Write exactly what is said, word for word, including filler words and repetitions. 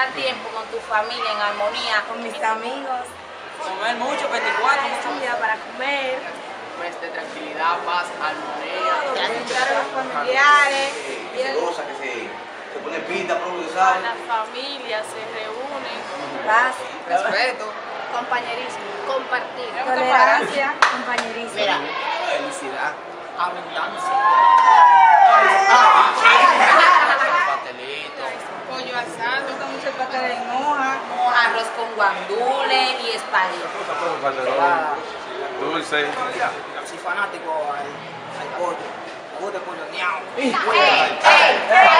pasar tiempo con tu familia en armonía. Con mis amigos. Comer mucho, veinticuatro. Un día para comer. Pues de tranquilidad, paz, armonía. Visitar a los familiares. Que se goza, que se, se pone pinta, progresar. Las familias se reúnen. Paz. Respeto. Compañerismo. Compartir. Tolerancia. Compañerismo. Mira, felicidad. Abundancia. Pastelito. Pollo asado. Me gusta mucho el pastel en hoja. Arroz con guandule y espagueti. Dulce. Soy fanático al, al pollo. Me gusta el pollo ñao. ¡Ey! ¡Ey! ¡Ey!